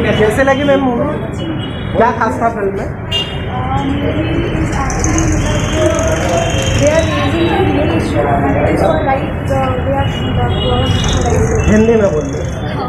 कैसे लगी ma'am movie? क्या खास था फिल्म में? हिंदी में बोलिए।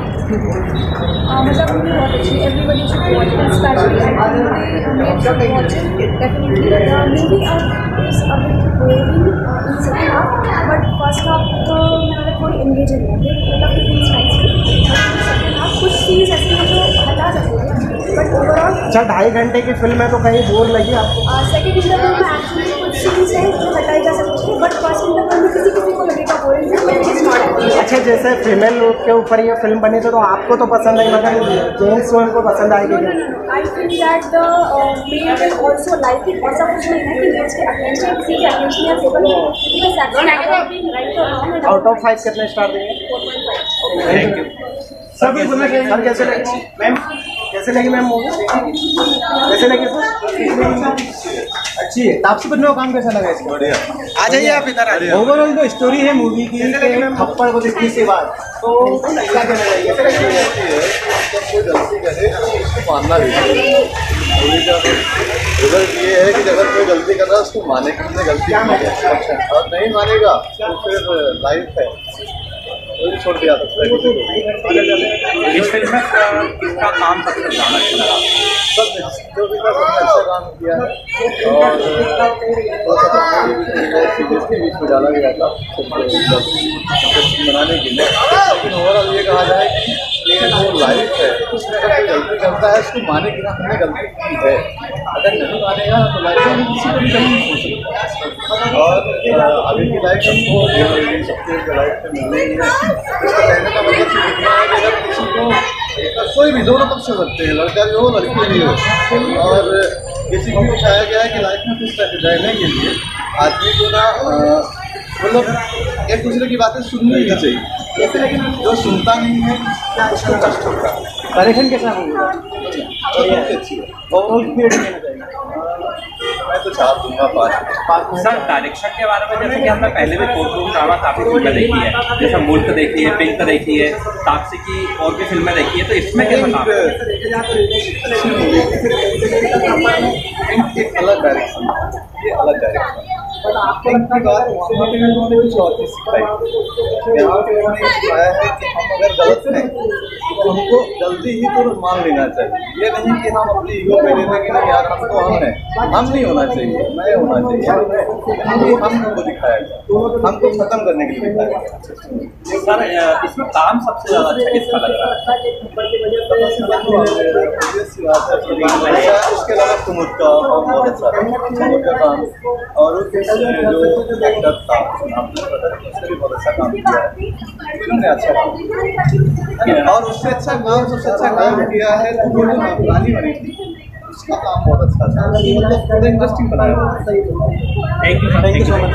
मतलब मूवी बहुत अच्छी, everybody should watch it, specially made should watch it definitely. The movie is a bit boring in second half, but first half तो मतलब थोड़ी एंगेजिंग है, मतलब it is nice. Second half कुछ चीज़ ऐसी है जो हटा सकते हैं, बट ओवरऑल अच्छा 2.5 घंटे की फिल्म है तो कहीं बोर लगी आपको? सेकंड इंटरवल में एक्चुअली कुछ सीन्स हैं जो हटाई जा सकती है, बट फर्स्ट इंटरवल में किसी किसी को लगेगा boring, but it is not. अच्छा जैसे फीमेल के ऊपर ये फिल्म बनी थी तो आपको तो पसंद आई, मगर जेंट्स को उनको पसंद आएगी? I think that the male will also like it. ऐसा कुछ नहीं है कि मेल्स के अटेंशन किसी के अटेंशन या फेवर नहीं है। आउट ऑफ 5 कितने स्टार देंगे? 4.5। Thank you sir. सर कैसे लगी मैम? कैसे लगी मैम मूवी? कैसे लगी सर? अच्छी है। तापसी पन्नू का काम कैसा लगा इसका? बढ़िया। आ जाइए आप इधर आ जाइए। ओवरऑल जो स्टोरी है मूवी की, थप्पड़ को देखने के बाद तो क्या कहना चाहिए? कोई गलती करे तो उसको मानना भी चाहिए। मूवी का रिजल्ट ये है कि अगर कोई गलती कर रहा है उसको माने कि उसने गलती की है, और नहीं मानेगा तो फिर लाइफ है वही छोड़ दिया सकता है। इस फिल्म में किसका काम सबसे ज़्यादा अच्छा लगा? सब जो भी था सबने अच्छा काम किया है, और सीरीज के बीच में डाला गया था बनाने के लिए। लेकिन ओवरऑल ये कहा जाए कि ये जो लाइफ है उसमें अगर कोई गलती करता है उसको माने कि ना हमने गलती की है, अगर नहीं मानेगा तो लाइफ में किसी को भी कहीं नहीं हो सकता। और अभी की लाइफ हमको सबके लाइफ में मिलने ही है। इसका कहने का मतलब सिर्फ इतना है कि अगर किसी को कोई भी दोनों पक्ष हो सकते हैं, लड़का भी हो लड़की भी हो, और किसी को बताया गया है कि लाइफ में कुछ रहने के लिए आदमी को ना मतलब एक दूसरे की बातें सुननी ही चाहिए। जो सुनता नहीं है उसको कष्ट होता है। डायरेक्शन कैसा होगा? बहुत अच्छी है। ओवरऑल क्रिएट करना चाहिए। मैं तो 4 दूंगा 5। सर डायरेक्शन के बारे में, जैसे कि हमने पहले भी कोर्टरूम ड्रामा काफ़ी फिल्में देखी है, जैसे मुल्क देखी है, पिंक देखी है, तापसी की और भी फिल्में देखी है, तो इसमें कैसा काम है? एक अलग डायरेक्शन, ये अलग डायरेक्शन। बट आपको लगता है वहाँ पे उन्होंने कुछ और चीज़ सिखाई, यहाँ पे उन्होंने ये सिखाया है कि हम अगर गलत हैं तो हमको जल्दी ही तो मान लेना चाहिए। ये नहीं कि हम अपनी ईगो में लेने के लिए यार हम तो हम नहीं होना चाहिए, मैं होना चाहिए। हमको दिखाया गया, हमको खत्म करने के लिए दिखाया गया। सर इसमें काम सबसे ज़्यादा अच्छा किसका लग रहा है? उसके अलावा कुमुद का बहुत अच्छा कुमुद का काम, और जो एक्टर था उसने भी बहुत अच्छा काम किया है। इन्होंने अच्छा काम किया, और उससे अच्छा काम सबसे अच्छा काम किया है वो जो नानी बनी थी उसका काम बहुत अच्छा था, मतलब थोड़ा इंटरेस्टिंग बनाया। Thank you so much.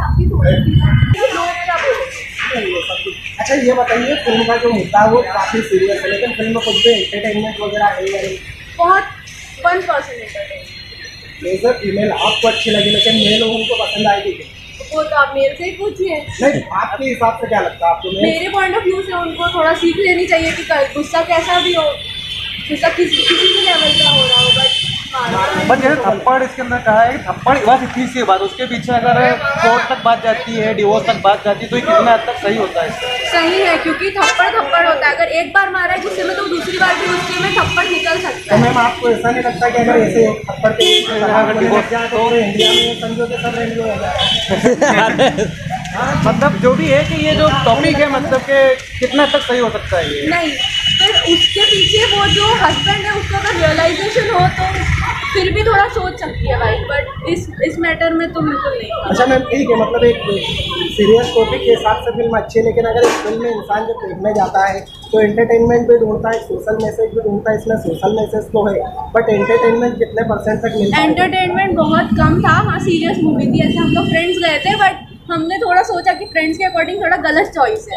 अच्छा ये बताइए फिल्म का जो मुद्दा है वो काफ़ी सीरियस है, लेकिन फिल्म में कुछ भी एंटरटेनमेंट वगैरह है या नहीं? बहुत 1% एंटरटेनमेंट। लेजर फीमेल आपको अच्छी लगी, लेकिन मेल लोगों को पसंद आएगी क्या? वो तो आप मेरे से ही पूछिए। नहीं आपके हिसाब से क्या लगता है आपको? मेरे पॉइंट ऑफ व्यू से उनको थोड़ा सीख लेनी चाहिए कि गुस्सा कैसा भी हो, गुस्सा किसी भी लेवल का हो रहा हो, बट जैसे थप्पड़ इसके अंदर कहा है, थप्पड़ बस इतनी सी बात, उसके पीछे अगर कोर्ट तक बात जाती है, डिवोर्स तक बात जाती है, तो ये कितना हद तक सही होता है इससे? सही है, क्योंकि थप्पड़ थप्पड़ होता है। अगर एक बार मारा है गुस्से में तो दूसरी बार भी गुस्से में थप्पड़ निकल सकता तो है। मैम आपको ऐसा नहीं लगता कि अगर ऐसे थप्पड़ के तो इंडिया में समझो कि सब रेडियो हो जाए? मतलब जो भी है कि ये जो टॉपिक है, मतलब कि कितना तक सही हो सकता है ये? नहीं, फिर उसके पीछे वो जो हस्बैंड है उसको अगर रियलाइजेशन हो तो फिर भी थोड़ा सोच सकती है वाइफ, बट इस मैटर में तो बिल्कुल नहीं। अच्छा मैम ठीक है, मतलब एक सीरियस टॉपिक के हिसाब से फिल्म अच्छी है, लेकिन अगर इस फिल्म में इंसान जब देखने जाता है तो एंटरटेनमेंट भी ढूंढता है, सोशल मैसेज भी ढूंढता है। इसमें सोशल मैसेज तो है, बट एंटरटेनमेंट कितने % तक मिलता है? एंटरटेनमेंट बहुत कम था। हाँ सीरियस मूवी थी, ऐसे हम लोग फ्रेंड्स गए थे, बट हमने थोड़ा सोचा कि फ्रेंड्स के अकॉर्डिंग थोड़ा गलत चॉइस है,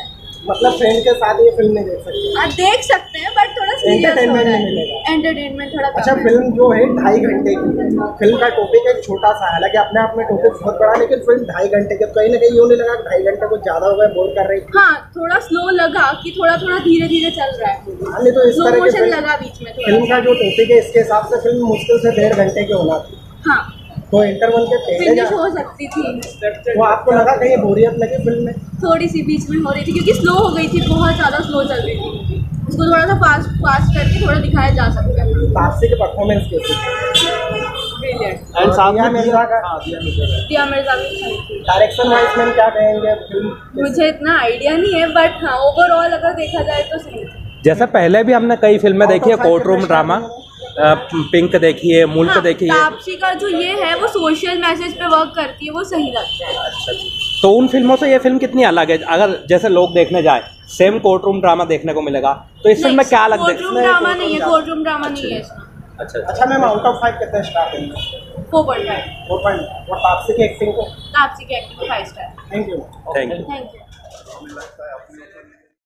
मतलब फ्रेंड के साथ ये फिल्म नहीं देख सकते। आप देख सकते हैं बट थोड़ा Entertainment नहीं मिलेगा। एंटरटेनमेंट थोड़ा अच्छा, कम है। फिल्म जो है 2.5 घंटे की है। फिल्म का टॉपिक एक छोटा सा है, हालांकि अपने आप में टॉपिक बहुत बड़ा, लेकिन फिल्म 2.5 घंटे के, कहीं ना कहीं यूँ नहीं लगा 2.5 घंटे कुछ ज्यादा हो गए, बोर कर रही थी। हाँ थोड़ा स्लो लगा कि थोड़ा थोड़ा धीरे धीरे चल रहा है, नहीं तो इस स्लो तरह की मोशन फिल्म लगा बीच में थोड़ा। फिल्म का जो टॉपिक है इसके हिसाब से फिल्म मुश्किल से 1.5 घंटे की होना थी। हाँ तो इंटरवल के पहले फिनिश हो सकती थी, वो आपको लगा कहीं बोरियत लगी फिल्म में? थोड़ी सी बीच में हो रही थी क्योंकि स्लो हो गई थी, बहुत ज़्यादा स्लो चल रही थी। उसको थोड़ा सा फास्ट करके थोड़ा दिखाया जा सकता है। तापसी की परफॉर्मेंस कैसी? ब्रिलियंट। एंड साथ में मिर्जा का दिया मिर्जा भी सही थी। डायरेक्शन वाइज में क्या कहेंगे फिल्म? मुझे इतना आइडिया नहीं है बट हाँ ओवरऑल अगर देखा जाए तो सही थी। जैसा पहले भी हमने कई फिल्में देखी है, कोर्ट रूम ड्रामा, पिंक देखी है, मुल्क हाँ, देखी है, तापसी का जो ये है वो सोशल मैसेज पे वर्क करती है, वो सही लगता है। तो उन फिल्मों से ये फिल्म कितनी अलग है? अगर जैसे लोग देखने जाए सेम कोर्ट रूम ड्रामा देखने को मिलेगा, तो इस फिल्म में क्या अलग कोर्ट रूम ड्रामा नहीं है, कोर्ट रूम ड्रामा नहीं है इसमें। अच्छा मैम, आउट ऑफ 5 कितने स्टार देंगे? 4.5। 4.5। और तापसी की एक्टिंग को? तापसी की acting 5 star. Thank you. Thank you. Thank you. हमें लगता है अपने